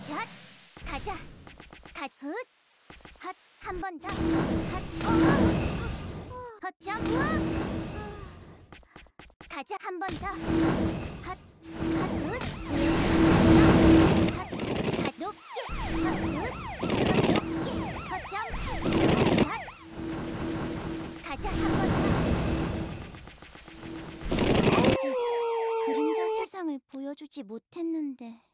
샷. 가자. 훗. 핫. 한 번 더. 핫. 헛점. 가자. 한 번 더. 핫. 훗. 핫. 높게. 훗. 높게. 헛점. 샷. 가자. 한 번 더. 아직 그림자 세상을 보여주지 못했는데.